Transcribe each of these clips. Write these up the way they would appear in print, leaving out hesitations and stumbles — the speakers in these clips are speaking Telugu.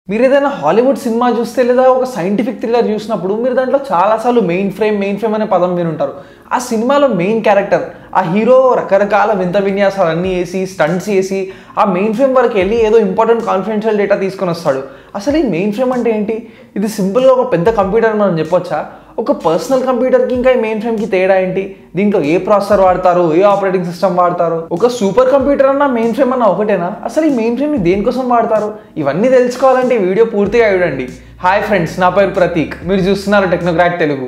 మీరు ఏదైనా హాలీవుడ్ సినిమా చూస్తే లేదా ఒక సైంటిఫిక్ థ్రిల్లర్ చూసినప్పుడు మీరు దాంట్లో చాలాసార్లు మెయిన్ ఫ్రేమ్ అనే పదం వినుంటారు. ఆ సినిమాలో మెయిన్ క్యారెక్టర్ ఆ హీరో రకరకాల వింత విన్యాసాలు అన్నీ వేసి స్టంట్స్ చేసి ఆ మెయిన్ ఫ్రేమ్ వరకు వెళ్ళి ఏదో ఇంపార్టెంట్ కాన్ఫిడెన్షియల్ డేటా తీసుకొని వస్తాడు. అసలు ఈ మెయిన్ ఫ్రేమ్ అంటే ఏంటి? ఇది సింపుల్గా ఒక పెద్ద కంప్యూటర్ మనం చెప్పొచ్చా? ఒక పర్సనల్ కంప్యూటర్కి ఇంకా ఈ మెయిన్ ఫ్రేమ్కి తేడా ఏంటి? దీంట్లో ఏ ప్రాసెసర్ వాడతారు, ఏ ఆపరేటింగ్ సిస్టమ్ వాడతారు? ఒక సూపర్ కంప్యూటర్ అన్న మెయిన్ ఫ్రేమ్ అన్న ఒకటేనా? అసలు ఈ మెయిన్ ఫ్రేమ్ని దేనికోసం వాడతారు? ఇవన్నీ తెలుసుకోవాలంటే ఈ వీడియో పూర్తిగా చూడండి. హాయ్ ఫ్రెండ్స్, నా పేరు ప్రతీక్, మీరు చూస్తున్నారు టెక్నోక్రాక్ తెలుగు.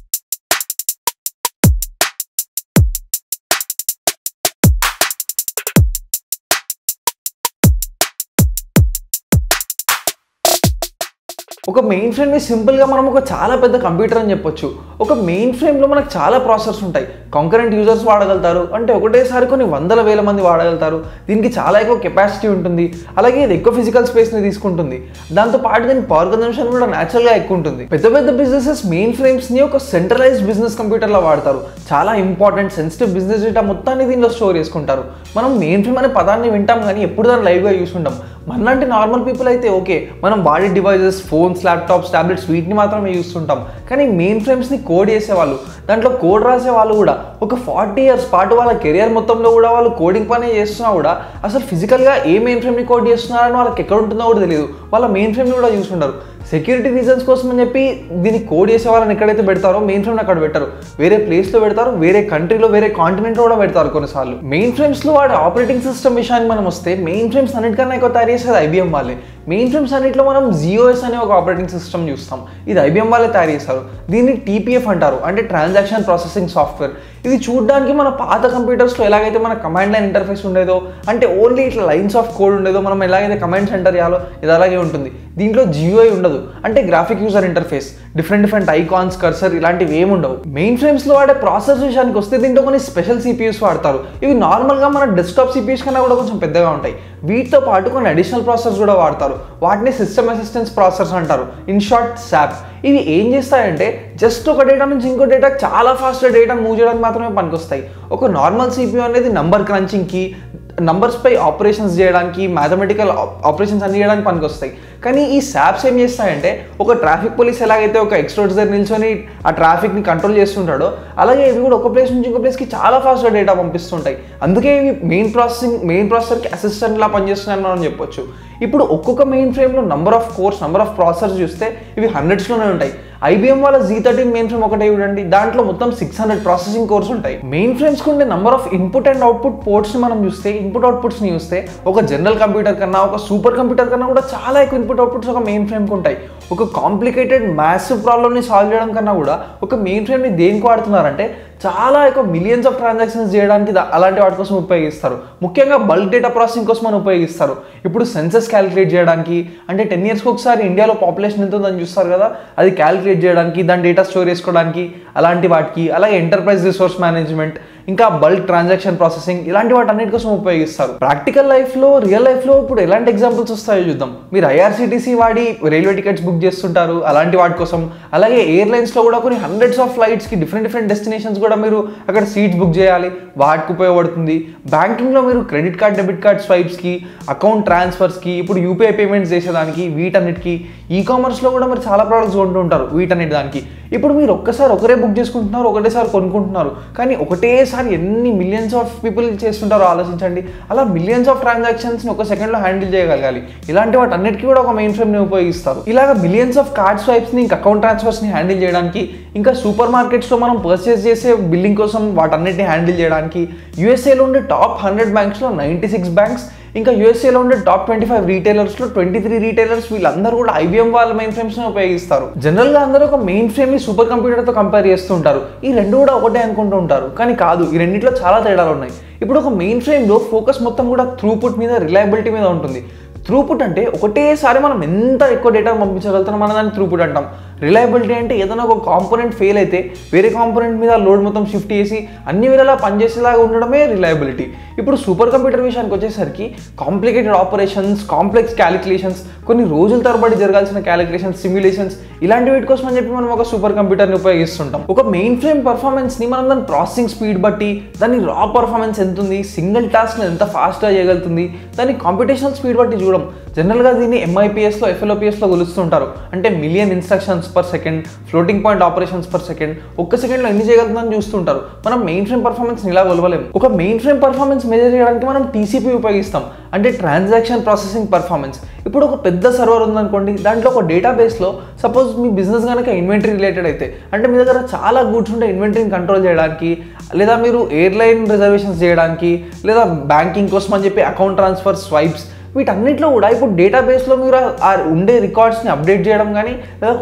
ఒక మెయిన్ ఫ్రేమ్ని సింపుల్గా మనం ఒక చాలా పెద్ద కంప్యూటర్ అని చెప్పొచ్చు. ఒక మెయిన్ ఫ్రేమ్లో మనకు చాలా ప్రాసెసర్స్ ఉంటాయి. కాంకరెంట్ యూజర్స్ వాడగలుగుతారు, అంటే ఒకటేసారి కొన్ని వందల వేల మంది వాడగలుగుతారు. దీనికి చాలా ఎక్కువ కెపాసిటీ ఉంటుంది, అలాగే ఇది ఎక్కువ ఫిజికల్ స్పేస్ని తీసుకుంటుంది. దాంతోపాటు దీని పవర్ కన్జంప్షన్ కూడా న్యాచురల్గా ఎక్కువ ఉంటుంది. పెద్ద పెద్ద బిజినెసెస్ మెయిన్ ఫ్రేమ్స్ని ఒక సెంట్రలైజ్డ్ బిజినెస్ కంప్యూటర్లో వాడతారు. చాలా ఇంపార్టెంట్ సెన్సిటివ్ బిజినెస్ డేటా మొత్తాన్ని దీనిలో స్టోర్ చేసుకుంటారు. మనం మెయిన్ ఫ్రేమ్ అనే పదాన్ని వింటాం కానీ ఎప్పుడు దాన్ని లైవ్గా చూసుకుంటాం. మనలాంటి నార్మల్ పీపుల్ అయితే ఓకే, మనం వాడే డివైజెస్, ఫోన్స్, ల్యాప్టాప్స్, ట్యాబ్లెట్స్ వీటిని మాత్రమే చూస్తుంటాం. కానీ మెయిన్ ఫ్రేమ్స్ని కోడ్ చేసేవాళ్ళు, దాంట్లో కోడ్ రాసే వాళ్ళు కూడా ఒక 40 years పాటు వాళ్ళ కెరియర్ మొత్తంలో కూడా వాళ్ళు కోడింగ్ పని చేస్తున్నా కూడా అసలు ఫిజికల్గా ఏ మెయిన్ ఫ్రేమ్ని కోడ్ చేస్తున్నారని వాళ్ళకి ఎక్కడ ఉంటుందో కూడా తెలియదు. వాళ్ళ మెయిన్ ఫ్రేమ్ని కూడా చూసుకుంటారు. సెక్యూరిటీ రీజన్స్ కోసం అని చెప్పి దీన్ని కోడ్ చేసే వాళ్ళని ఎక్కడైతే పెడతారో మెయిన్ ఫ్రేమ్ని అక్కడ పెట్టారు. వేరే ప్లేస్లో పెడతారు, వేరే కంట్రీలో, వేరే కాంటినెంట్లో కూడా పెడతారు కొన్నిసార్లు. మెయిన్ ఫ్రేమ్స్లో వాడే ఆపరేటింగ్ సిస్టమ్ విషయానికి మనం వస్తే మెయిన్ ఫ్రేమ్స్ అన్నిటికన్నా ఎక్కువ తయారు చేసేది IBM వాళ్ళే. మెయిన్ ఫ్రేమ్స్ అన్నింటిలో మనం ZOS అనే ఒక ఆపరేటింగ్ సిస్టమ్ చూస్తాం. ఇది IBM వాళ్ళే తయారు చేస్తారు. దీన్ని TPF అంటారు, అంటే ట్రాన్సాక్షన్ ప్రాసెసింగ్ సాఫ్ట్వేర్. ఇది చూడడానికి మన పాత కంప్యూటర్స్లో ఎలాగైతే మన కమాండ్ లైన్ ఇంటర్ఫేస్ ఉండేదో, అంటే ఓన్లీ ఇట్లా లైన్స్ ఆఫ్ కోడ్ ఉండేదో, మనం ఎలాగైతే కమాండ్స్ ఎంటర్ చేయాలో ఇది అలాగే ఉంటుంది. దీంట్లో GUI ఉండదు, అంటే graphic user interface. Different icons, cursor ఇలాంటివి ఏమి ఉండవు. మెయిన్ ఫ్రేమ్స్లో వాడే ప్రాసెసర్ విషయానికి వస్తే దీంట్లో కొన్ని స్పెషల్ CPUs వాడతారు. ఇవి నార్మల్గా మన డెస్క్టాప్ CPUs కన్నా కూడా కొంచెం పెద్దగా ఉంటాయి. వీటితో పాటు కొన్ని అడిషనల్ ప్రాసెసర్స్ కూడా వాడతారు. వాటిని సిస్టమ్ అసిస్టెన్స్ ప్రాసెసర్స్ అంటారు, ఇన్ షార్ట్ SAP. ఇవి ఏం చేస్తాయంటే జస్ట్ ఒక డేటా నుంచి ఇంకో డేటా చాలా ఫాస్ట్గా డేటాను మూవ్ చేయడానికి మాత్రమే పనికొస్తాయి. ఒక నార్మల్ CPU అనేది నంబర్ క్రంచింగ్కి, నంబర్స్పై ఆపరేషన్స్ చేయడానికి, మ్యాథమెటికల్ ఆపరేషన్స్ అన్ని చేయడానికి పనికొస్తాయి. కానీ ఈ SAPs ఏం చేస్తాయంటే ఒక ట్రాఫిక్ పోలీస్ ఎలాగైతే ఒక ఎక్స్ట్రోడ్స్ దగ్గర నిల్చొని ఆ ట్రాఫిక్ని కంట్రోల్ చేస్తుంటాడో, అలాగే ఇవి కూడా ఒక ప్లేస్ నుంచి ఇంకో ప్లేస్కి చాలా ఫాస్ట్గా డేటా పంపిస్తుంటాయి. అందుకే ఇవి మెయిన్ ప్రాసెసర్కి అసిస్టెంట్లా పనిచేస్తున్నాయని మనం చెప్పొచ్చు. ఇప్పుడు ఒక్కొక్క మెయిన్ ఫ్రేమ్లో number of cores, number of processors చూస్తే ఇవి 100sలోనే ఉంటాయి. IBM వాళ్ళ Z13 మెయిన్ ఫ్రేమ్ ఒకటే చూడండి, దాంట్లో మొత్తం 600 ప్రాసెసింగ్ కోర్స్ ఉంటాయి. మెయిన్ ఫ్రేమ్స్కి ఉండే number of input and output పోర్ట్స్ని మనం చూస్తే, ఇన్పుట్ అవుట్పుట్స్ని చూస్తే ఒక జనరల్ కంప్యూటర్ కన్నా, ఒక సూపర్ కంప్యూటర్ కన్నా కూడా చాలా ఎక్కువ ఇన్పుట్ అవుట్పుట్స్ ఒక మెయిన్ ఫ్రేమ్కి ఉంటాయి. ఒక కాంప్లికేటెడ్ మ్యాసివ్ ప్రాబ్లమ్ని సాల్వ్ చేయడం కన్నా కూడా ఒక మెయిన్ ఫ్రేమ్ని దేనికి వాడుతున్నారంటే చాలా ఎక్కువ మిలియన్స్ ఆఫ్ ట్రాన్సాక్షన్స్ చేయడానికి అలాంటి వాటి కోసం ఉపయోగిస్తారు. ముఖ్యంగా బల్క్ డేటా ప్రాసెసింగ్ కోసం మనం ఉపయోగిస్తారు. ఇప్పుడు సెన్సస్ క్యాలిక్యులేట్ చేయడానికి, అంటే 10 yearsకి ఒకసారి ఇండియాలో పాపులేషన్ ఎంత ఉందని చూస్తారు కదా, అది క్యాలిక్యులేట్ చేయడానికి, దాని డేటా స్టోర్ చేసుకోవడానికి, అలాంటి వాటికి, అలాగే ఎంటర్ప్రైజ్ రిసోర్స్ మేనేజ్మెంట్, ఇంకా బల్క్ ట్రాన్సాక్షన్ ప్రాసెసింగ్, ఇలాంటి వాటి అన్నిటి కోసం ఉపయోగిస్తారు. ప్రాక్టికల్ లైఫ్లో, రియల్ లైఫ్లో ఇప్పుడు ఎలాంటి ఎగ్జాంపుల్స్ వస్తాయో చూద్దాం. మీరు IRCTC వాడి రైల్వే టికెట్స్ బుక్ చేస్తుంటారు, అలాంటి వాటి కోసం. అలాగే ఎయిర్లైన్స్లో కూడా కొన్ని hundreds of ఫ్లైట్స్కి డిఫరెంట్ డెస్టినేషన్స్ కూడా మీరు అక్కడ సీట్స్ బుక్ చేయాలి, వాటికి ఉపయోగపడుతుంది. బ్యాంకింగ్లో మీరు క్రెడిట్ కార్డ్, డెబిట్ కార్డ్ స్వైప్స్కి, అకౌంట్ ట్రాన్స్ఫర్స్కి, ఇప్పుడు UPI పేమెంట్స్ చేసేదానికి, వీటన్నిటికీ. ఈకామర్స్లో కూడా మీరు చాలా ప్రోడక్ట్స్ కొంటూ ఉంటారు, వీటన్నిటి దానికి. ఇప్పుడు మీరు ఒకరే బుక్ చేసుకుంటున్నారు, ఒకటేసారి కొనుక్కుంటున్నారు, కానీ ఒకటేసారి ఎన్ని మిలియన్స్ ఆఫ్ పీపుల్ చేస్తుంటారో ఆలోచించండి. అలా మిలియన్స్ ఆఫ్ ట్రాన్సాక్షన్స్ని ఒక సెకండ్లో హ్యాండిల్ చేయగలగాలి. ఇలాంటి వాటి అన్నిటికీ కూడా ఒక మెయిన్ ఫ్రేమ్ని ఉపయోగిస్తారు. ఇలాగ మిలియన్స్ ఆఫ్ కార్డ్ స్వైప్స్ని, ఇంకా అకౌంట్ ట్రాన్స్ఫర్స్ని హ్యాండిల్ చేయడానికి, ఇంకా సూపర్ మార్కెట్స్లో మనం పర్చేస్ చేసే బిల్లింగ్ కోసం వాటన్నిటిని హ్యాండిల్ చేయడానికి, USAలో ఉండే టాప్ 100 బ్యాంక్స్లో 96 బ్యాంక్స్, ఇంకా USAలో ఉండే టాప్ 25 రీటైలర్స్లో 23 రీటైలర్స్, వీళ్ళందరూ కూడా IBM వాళ్ళ మెయిన్ ఫ్రేమ్స్ని ఉపయోగిస్తారు. జనరల్గా అందరూ ఒక మెయిన్ ఫ్రేమ్ని సూపర్ కంప్యూటర్తో కంపేర్ చేస్తూ ఉంటారు. ఈ రెండు కూడా ఒకటే అనుకుంటూ ఉంటారు, కానీ కాదు. ఈ రెండింటిలో చాలా తేడాలు ఉన్నాయి. ఇప్పుడు ఒక మెయిన్ ఫ్రేమ్లో ఫోకస్ మొత్తం కూడా థ్రూపుట్ మీద, రిలయబిలిటీ మీద ఉంటుంది. థ్రూపుట్ అంటే ఒకటేసారి మనం ఎంత ఎక్కువ డేటా పంపించగలుగుతామో మనం దాన్ని థ్రూపుట్ అంటాం. రిలయబిలిటీ అంటే ఏదైనా ఒక కాంపోనెంట్ ఫెయిల్ అయితే వేరే కాంపోనెంట్ మీద లోడ్ మొత్తం షిఫ్ట్ చేసి అన్ని వేళలా పనిచేసేలాగా ఉండడమే రిలయబిలిటీ. ఇప్పుడు సూపర్ కంప్యూటర్ విషయానికి వచ్చేసరికి కాంప్లికేటెడ్ ఆపరేషన్స్, కాంప్లెక్స్ క్యాలిక్యులేషన్స్, కొన్ని రోజుల తరబడి జరగాల్సిన క్యాలిక్యులేషన్స్, సిమ్యులేషన్స్, ఇలాంటి వీటి కోసం అని చెప్పి మనం ఒక సూపర్ కంప్యూటర్ని ఉపయోగిస్తుంటాం. ఒక మెయిన్ ఫ్రేమ్ పర్ఫార్మెన్స్ని మనం దాని ప్రాసెసింగ్ స్పీడ్ బట్టి, దాని రా పర్ఫార్మెన్స్ ఎంత ఉంది, సింగిల్ టాస్క్ని ఎంత ఫాస్ట్గా చేయగలుగుతుంది, దాని కాంపిటేషనల్ స్పీడ్ బట్టి చూడం. జనరల్గా దీన్ని MIPSలో FLOPSలో కొలుస్తుంటారు. అంటే million instructions per second, floating point operations per second, ఒక్క సెకండ్లో ఎన్ని చేయగలుగుతుందని చూస్తుంటారు. మనం మెయిన్ ఫ్రేమ్ పర్ఫార్మెన్స్ ఇలా కొలవలేము. ఒక మెయిన్ ఫ్రేమ్ పర్ఫార్మెన్స్ మెజర్ చేయడానికి మనం TCP ఉపయోగిస్తాం, అంటే ట్రాన్సాక్షన్ ప్రాసెసింగ్ పర్ఫార్మెన్స్. ఇప్పుడు ఒక పెద్ద సర్వర్ ఉందనుకోండి, దాంట్లో ఒక డేటాబేస్లో సపోజ్ మీ బిజినెస్ కనుక ఇన్వెంటరీ రిలేటెడ్ అయితే, అంటే మీ దగ్గర చాలా గూడ్స్ ఉంటే ఇన్వెంటరీని కంట్రోల్ చేయడానికి, లేదా మీరు ఎయిర్లైన్ రిజర్వేషన్స్ చేయడానికి, లేదా బ్యాంకింగ్ కోసం అని చెప్పి అకౌంట్ ట్రాన్స్ఫర్, స్వైప్స్, వీటన్నిటిలో కూడా ఇప్పుడు డేటాబేస్లో మీరు ఉండే రికార్డ్స్ని అప్డేట్ చేయడం కానీ, లేదా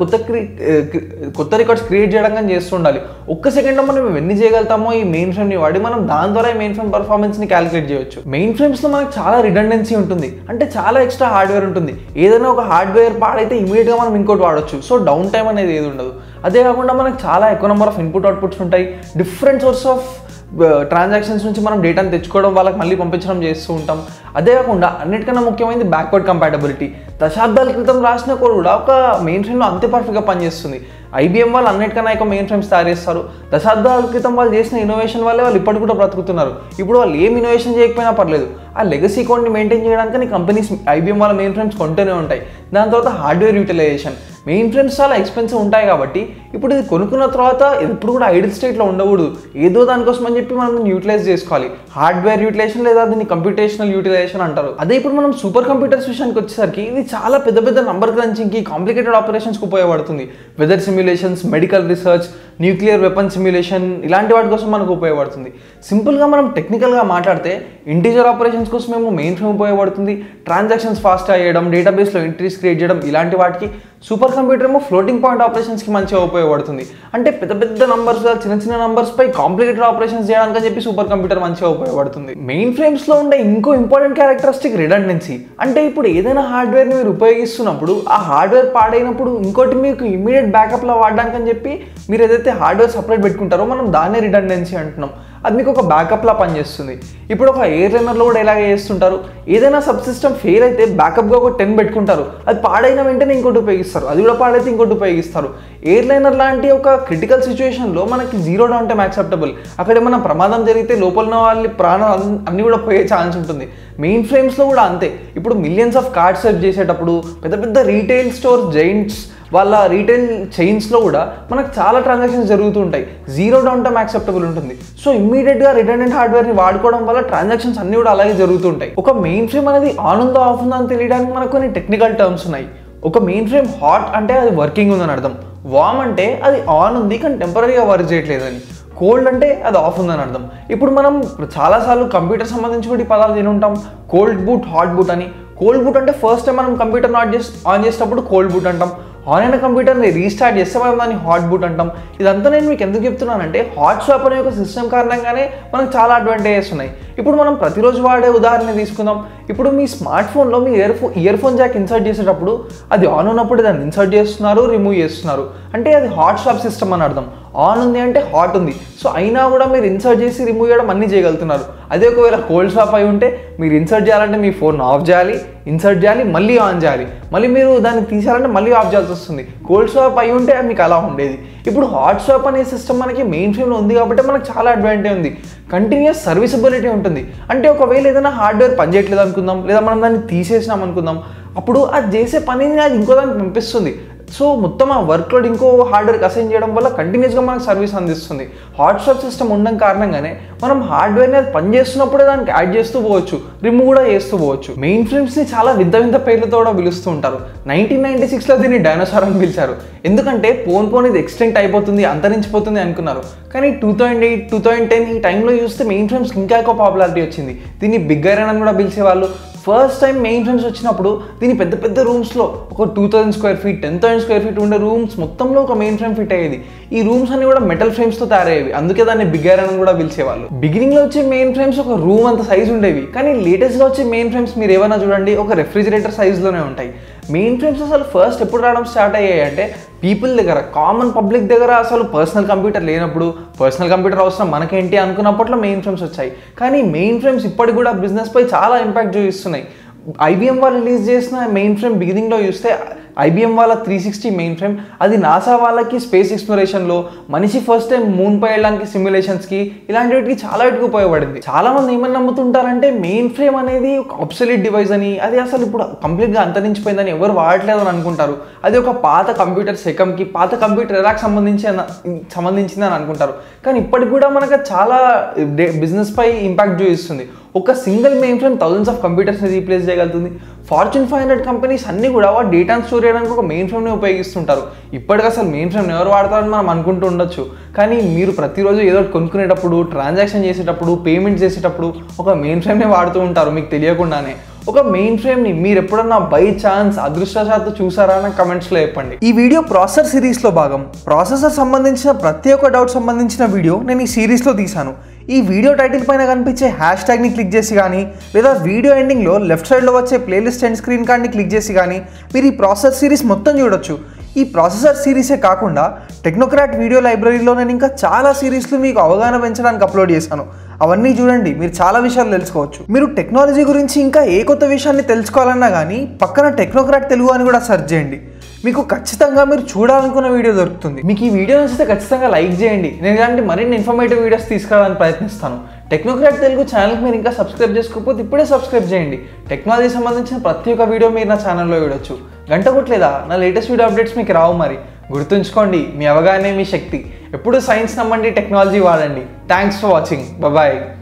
కొత్త రికార్డ్స్ క్రియేట్ చేయడం కానీ చేస్తుండాలి. ఒక్క సెకండ్లో మనం ఎన్ని చేయగలుగుతామో ఈ మెయిన్ ఫ్రేమ్ని వాడి మనం దాని ద్వారా ఈ మెయిన్ ఫ్రేమ్ పర్ఫార్మెన్స్ని క్యాలిక్యులేట్ చేయొచ్చు. మెయిన్ ఫ్రేమ్స్లో మనకు చాలా రిడెండెన్సీ ఉంటుంది, అంటే చాలా ఎక్స్ట్రా హార్డ్వేర్ ఉంటుంది. ఏదైనా ఒక హార్డ్వేర్ పాడైతే ఇమీడియట్గా మనం ఇంకోటి వాడచ్చు. సో డౌన్ టైం అనేది ఏది ఉండదు. అదే కాకుండా మనకు చాలా ఎక్కువ నెంబర్ ఆఫ్ ఇన్పుట్ అవుట్పుట్స్ ఉంటాయి. డిఫరెంట్ సోర్స్ ఆఫ్ ట్రాన్సాక్షన్స్ నుంచి మనం డేటాను తెచ్చుకోవడం, వాళ్ళకి మళ్ళీ పంపించడం చేస్తూ ఉంటాం. అదే కాకుండా అన్నిటికన్నా ముఖ్యమైనది బ్యాక్వర్డ్ కంపాటబిలిటీ. దశాబ్దాల క్రితం రాసిన కోడ్ కూడా ఒక మెయిన్ ఫ్రేమ్లో అంతే పర్ఫెక్ట్గా పనిచేస్తుంది. IBM వాళ్ళు అన్నిటికన్నా ఎక్కువ మెయిన్ ఫ్రేమ్స్ తయారు చేస్తారు. దశాబ్దాల క్రితం వాళ్ళు చేసిన ఇన్నోవేషన్ వల్లే వాళ్ళు ఇప్పటికి కూడా బ్రతుకుతున్నారు. ఇప్పుడు వాళ్ళు ఏం ఇన్నోవేషన్ చేయకపోయినా పర్లేదు, ఆ లెగసీ కోడ్ని మెయింటైన్ చేయడానికి కంపెనీస్ IBM వాళ్ళ మెయిన్ ఫ్రేమ్స్ కొంటూనే ఉంటాయి. దాని తర్వాత హార్డ్వేర్ యూటిలైజేషన్. మెయిన్ ఫ్రేమ్స్ చాలా ఎక్స్పెన్సివ్ ఉంటాయి కాబట్టి ఇప్పుడు ఇది కొనుక్కున్న తర్వాత ఎప్పుడు కూడా ఐడిల్ స్టేట్లో ఉండకూడదు. ఏదో దానికోసం అని చెప్పి మనం యూటిలైజ్ చేసుకోవాలి. హార్డ్వేర్ యూటిలైజేషన్ లేదా దీన్ని కంప్యూటేషనల్ యూటిలైజేషన్ అంటారు. అదే ఇప్పుడు మనం సూపర్ కంప్యూటర్స్ విషయానికి వచ్చేసరికి ఇది చాలా పెద్ద పెద్ద నంబర్ క్రంచింగ్కి, కాంప్లికేటెడ్ ఆపరేషన్స్కి ఉపయోగపడుతుంది. Weather simulations, medical research, nuclear weapon simulation, ఇలాంటి వాటి కోసం మనకు ఉపయోగపడుతుంది. సింపుల్గా మనం టెక్నికల్గా మాట్లాడితే ఇంటీజర్ ఆపరేషన్స్ కోసం మేము మెయిన్ ఫ్రేమ్ ఉపయోగపడుతుంది. ట్రాన్సాక్షన్స్ ఫాస్ట్గా చేయడం, డేటాబేస్లో ఎంట్రీస్ క్రియేట్ చేయడం, ఇలాంటి వాటికి. సూపర్ కంప్యూటర్ ఏమో ఫ్లోటింగ్ పాయింట్ ఆపరేషన్స్కి మంచిగా ఉపయోగపడుతుంది. అంటే పెద్ద పెద్ద నంబర్స్, చిన్న చిన్న నంబర్స్పై కాంప్లికేటెడ్ ఆపరేషన్స్ చేయడానికి అని చెప్పి సూపర్ కంప్యూటర్ మంచిగా ఉపయోగపడుతుంది. మెయిన్ ఫ్రేమ్స్లో ఉండే ఇంకో ఇంపార్టెంట్ క్యారెక్టరిస్టిక్ రిడెండెన్సీ. అంటే ఇప్పుడు ఏదైనా హార్డ్వేర్ని మీరు ఉపయోగిస్తున్నప్పుడు ఆ హార్డ్వేర్ పాడైనప్పుడు ఇంకోటి మీకు ఇమీడియట్ బ్యాకప్లో వాడడానికి అని చెప్పి మీరు ఏదైతే హార్డ్వేర్ సపరేట్ పెట్టుకుంటారో మనం దాన్నే రిడెండెన్సీ అంటున్నాం. అది మీకు ఒక బ్యాకప్లా పనిచేస్తుంది. ఇప్పుడు ఒక ఎయిర్లైనర్లో కూడా ఇలాగే చేస్తుంటారు. ఏదైనా సబ్ సిస్టమ్ ఫెయిల్ అయితే బ్యాకప్గా ఒక 10 పెట్టుకుంటారు. అది పాడైన వెంటనే ఇంకోటి ఉపయోగిస్తారు, అది కూడా పాడైతే ఇంకోటి ఉపయోగిస్తారు. ఎయిర్లైనర్ లాంటి ఒక క్రిటికల్ సిచ్యువేషన్లో మనకి 0 డౌన్ టైం యాక్సెప్టబుల్. అక్కడ ఏమైనా ప్రమాదం జరిగితే లోపల ఉన్న వాళ్ళ ప్రాణాలు అన్నీ కూడా పోయే ఛాన్స్ ఉంటుంది. మెయిన్ ఫ్రేమ్స్లో కూడా అంతే. ఇప్పుడు మిలియన్స్ ఆఫ్ కార్డ్స్ సెర్చ్ చేసేటప్పుడు పెద్ద పెద్ద రీటైల్ స్టోర్స్, జైంట్స్ వాళ్ళ రీటైల్ చైన్స్లో కూడా మనకు చాలా ట్రాన్సాక్షన్స్ జరుగుతూ ఉంటాయి. 0 డౌన్ టైం యాక్సెప్టబుల్ ఉంటుంది. సో ఇమ్మీడియట్గా రిడెండెంట్ హార్డ్వేర్ని వాడుకోవడం వల్ల ట్రాన్సాక్షన్స్ అన్నీ కూడా అలాగే జరుగుతుంటాయి. ఒక మెయిన్ ఫ్రేమ్ అనేది ఆన్ ఉందో ఆఫ్ ఉందో అని తెలియడానికి మనకు కొన్ని టెక్నికల్ టర్మ్స్ ఉన్నాయి. ఒక మెయిన్ ఫ్రేమ్ హాట్ అంటే అది వర్కింగ్ ఉందని అర్థం. వార్మ్ అంటే అది ఆన్ ఉంది కానీ టెంపరీగా వర్క్ చేయట్లేదని. కోల్డ్ అంటే అది ఆఫ్ ఉందని అర్థం. ఇప్పుడు మనం చాలాసార్లు కంప్యూటర్ సంబంధించి కూడా ఈ పదాలు తిని ఉంటాం, కోల్డ్ బూట్, హాట్ బూట్ అని. కోల్డ్ బూట్ అంటే ఫస్ట్ టైం మనం కంప్యూటర్ ఆన్ చేసేటప్పుడు కోల్డ్ బూట్ అంటాం. ఆన్ అయిన కంప్యూటర్ని రీస్టార్ట్ చేస్తే మనం దాన్ని హాట్ బూట్ అంటాం. ఇదంతా నేను మీకు ఎందుకు చెప్తున్నానంటే హాట్ స్వాప్ అనే ఒక సిస్టమ్ కారణంగానే మనకు చాలా అడ్వాంటేజెస్ ఉన్నాయి. ఇప్పుడు మనం ప్రతిరోజు వాడే ఉదాహరణ తీసుకుందాం. ఇప్పుడు మీ స్మార్ట్ ఫోన్లో మీ ఇయర్ ఫోన్ జాక్ ఇన్సర్ట్ చేసేటప్పుడు అది ఆన్ ఉన్నప్పుడు దాన్ని ఇన్సర్ట్ చేస్తున్నారు, రిమూవ్ చేస్తున్నారు. అంటే అది హాట్ స్వాప్ సిస్టమ్ అని అర్థం. ఆన్ ఉంది అంటే హాట్ ఉంది. సో అయినా కూడా మీరు ఇన్సర్ట్ చేసి రిమూవ్ చేయడం అన్నీ చేయగలుగుతున్నారు. అదే ఒకవేళ కోల్డ్ స్వాప్ అయి ఉంటే మీరు ఇన్సర్ట్ చేయాలంటే మీ ఫోన్ ఆఫ్ చేయాలి, ఇన్సర్ట్ చేయాలి, మళ్ళీ ఆన్ చేయాలి, మళ్ళీ మీరు దాన్ని తీసేయాలంటే మళ్ళీ ఆఫ్ చేయాల్సి వస్తుంది. కోల్డ్ స్వాప్ అయి ఉంటే మీకు అలా ఉండేది. ఇప్పుడు హాట్ స్వాప్ అనే సిస్టమ్ మనకి మెయిన్ ఫ్రేమ్లో ఉంది కాబట్టి మనకు చాలా అడ్వాంటేజ్ ఉంది. కంటిన్యూస్ సర్వీసబిలిటీ ఉంటుంది. అంటే ఒకవేళ ఏదైనా హార్డ్వేర్ పనిచేయట్లేదు అనుకుందాం, లేదా మనం దాన్ని తీసేసినాం అనుకుందాం, అప్పుడు అది చేసే పనిని అది ఇంకో దానికి పంపిస్తుంది. సో మొత్తం ఆ వర్క్ లోడ్ ఇంకో హార్డ్వేర్కి అసైన్ చేయడం వల్ల కంటిన్యూస్గా మనకు సర్వీస్ అందిస్తుంది. హాట్ స్వాప్ సిస్టమ్ ఉండడం కారణంగానే మనం హార్డ్వేర్ని అది పనిచేస్తున్నప్పుడే దానికి యాడ్ చేస్తూ పోవచ్చు, రిమూవ్ కూడా చేస్తూ పోవచ్చు. మెయిన్ ఫ్రేమ్స్ని చాలా వింత వింత పేర్లతో కూడా పిలుస్తూ ఉంటారు. 1996లో దీన్ని డైనోసార్ అని పిలిచారు. ఎందుకంటే పోన్ ఇది ఎక్స్టెంట్ అయిపోతుంది, అంతరించిపోతుంది అనుకున్నారు. కానీ 2008, 2010 ఈ టైంలో చూస్తే మెయిన్ ఫ్రేమ్స్కి ఇంకా ఎక్కువ పాపులారిటీ వచ్చింది. దీన్ని బిగ్ ఐరన్ అని కూడా పిలిచేవాళ్ళు. ఫస్ట్ టైం మెయిన్ ఫ్రేమ్స్ వచ్చినప్పుడు దీని పెద్ద పెద్ద రూమ్స్లో ఒక 2000 స్క్వేర్ ఫీట్, 10,000 స్క్వేర్ ఫీట్ ఉండే రూమ్స్ మొత్తంలో ఒక మెయిన్ ఫ్రేమ్ ఫిట్ అయ్యేది. ఈ రూమ్స్ అన్ని కూడా మెటల్ ఫ్రేమ్స్తో తయారయ్యేవి. అందుకే దాన్ని బిగ్ ఐరన్ అని కూడా పిలిచేవాళ్ళు. బిగినింగ్లో వచ్చే మెయిన్ ఫ్రేమ్స్ ఒక రూమ్ అంత సైజ్ ఉండేవి. కానీ లేటెస్ట్గా వచ్చే మెయిన్ ఫ్రేమ్స్ మీరు ఏమైనా చూడండి ఒక రెఫ్రిజిరేటర్ సైజ్లోనే ఉంటాయి. మెయిన్ ఫ్రేమ్స్ అసలు ఫస్ట్ ఎప్పుడు రావడం స్టార్ట్ అయ్యాయి అంటే పీపుల్ దగ్గర, కామన్ పబ్లిక్ దగ్గర అసలు పర్సనల్ కంప్యూటర్ లేనప్పుడు, పర్సనల్ కంప్యూటర్ అవసరం మనకేంటి అనుకున్నప్పట్లో మెయిన్ ఫ్రేమ్స్ వచ్చాయి. కానీ మెయిన్ ఫ్రేమ్స్ ఇప్పటికి కూడా బిజినెస్ పై చాలా ఇంపాక్ట్ చూపిస్తున్నాయి. IBM వాళ్ళు రిలీజ్ చేసిన మెయిన్ ఫ్రేమ్ బిగినింగ్లో చూస్తే IBM వాళ్ళ 360 మెయిన్ ఫ్రేమ్, అది నాసా వాళ్ళకి స్పేస్ ఎక్స్ప్లోరేషన్లో మనిషి ఫస్ట్ టైం మూన్ పై వెళ్ళడానికి సిమ్యులేషన్స్కి ఇలాంటి వాటికి చాలా వాటికి ఉపయోగపడింది. చాలా మంది ఏమని నమ్ముతుంటారంటే మెయిన్ ఫ్రేమ్ అనేది ఒక ఆబ్సొలీట్ డివైస్ అని, అది అసలు ఇప్పుడు కంప్లీట్గా అంతరించిపోయిందని ఎవరు వాడట్లేదు అని అనుకుంటారు. అది ఒక పాత కంప్యూటర్ సెకంకి, పాత కంప్యూటర్ ఎరాకి సంబంధించింది అని అనుకుంటారు. కానీ ఇప్పటికి కూడా మనకు చాలా బిజినెస్ పై ఇంపాక్ట్ చూపిస్తుంది. ఒక single mainframe thousands of కంప్యూటర్స్ని రీప్లేస్ చేయగలుగుతుంది. Fortune 500 కంపెనీస్ అన్నీ కూడా వాటి డేటాను స్టోర్ చేయడానికి ఒక మెయిన్ ఫ్రేమ్ని ఉపయోగిస్తుంటారు. ఇప్పటికి అసలు మెయిన్ ఫ్రేమ్ని ఎవరు వాడతారని మనం అనుకుంటూ ఉండొచ్చు. కానీ మీరు ప్రతిరోజు ఏదో కొనుక్కునేటప్పుడు, ట్రాన్సాక్షన్ చేసేటప్పుడు, పేమెంట్ చేసేటప్పుడు ఒక మెయిన్ ఫ్రేమ్ని వాడుతూ ఉంటారు మీకు తెలియకుండానే. ఒక మెయిన్ ఫ్రేమ్ని మీరు ఎప్పుడన్నా బై ఛాన్స్ అదృష్టవశాత్తు చూసారా అని కమెంట్స్లో చెప్పండి. ఈ వీడియో ప్రాసెసర్ సిరీస్లో భాగం. ప్రాసెసర్ సంబంధించిన ప్రతి ఒక్క డౌట్ సంబంధించిన వీడియో నేను ఈ సిరీస్లో తీశాను. ఈ వీడియో టైటిల్ పైన కనిపించే హ్యాష్ ట్యాగ్ని క్లిక్ చేసి కానీ, లేదా వీడియో ఎండింగ్లో లెఫ్ట్ సైడ్లో వచ్చే ప్లేలిస్ట్ అండ్ స్క్రీన్ కార్డ్ని క్లిక్ చేసి కానీ మీరు ఈ ప్రాసెసర్ సిరీస్ మొత్తం చూడొచ్చు. ఈ ప్రాసెసర్ సిరీసే కాకుండా టెక్నోక్రాట్ వీడియో లైబ్రరీలో నేను ఇంకా చాలా సిరీస్లు మీకు అవగాహన పెంచడానికి అప్లోడ్ చేశాను. అవన్నీ చూడండి, మీరు చాలా విషయాలు తెలుసుకోవచ్చు. మీరు టెక్నాలజీ గురించి ఇంకా ఏ కొత్త విషయాన్ని తెలుసుకోవాలన్నా కానీ పక్కన టెక్నోక్రాట్ తెలుగు అని కూడా సెర్చ్ చేయండి. మీకు ఖచ్చితంగా మీరు చూడాలనుకున్న వీడియో దొరుకుతుంది. మీకు ఈ వీడియో నచ్చితే ఖచ్చితంగా లైక్ చేయండి. నేను ఇలాంటి మరిన్ని ఇన్ఫర్మేటివ్ వీడియోస్ తీసుకురావడానికి ప్రయత్నిస్తాను. టెక్నోక్రాట్ తెలుగు ఛానల్కి మీరు ఇంకా సబ్స్క్రైబ్ చేసుకోకపోతే ఇప్పుడే సబ్స్క్రైబ్ చేయండి. టెక్నాలజీ సంబంధించిన ప్రతి ఒక్క వీడియో మీరు నా ఛానల్లో చూడొచ్చు. గంట కొట్టలేదా? నా లేటెస్ట్ వీడియో అప్డేట్స్ మీకు రావు. మరి గుర్తుంచుకోండి, మీ అవగాహనే మీ శక్తి. ఎప్పుడు సైన్స్ నమ్మండి, టెక్నాలజీ వాడండి. Thanks for watching. బాయ్.